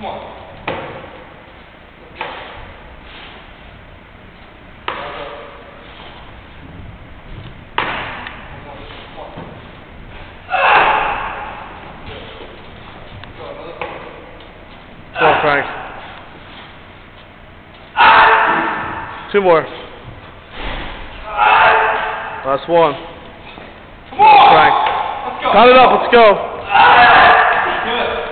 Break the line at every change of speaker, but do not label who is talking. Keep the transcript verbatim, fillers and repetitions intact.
Come on.
Go on, Frank. Two more. Last one.
Come on!
Frank.
Let's go.
Count it up, let's go.
Good.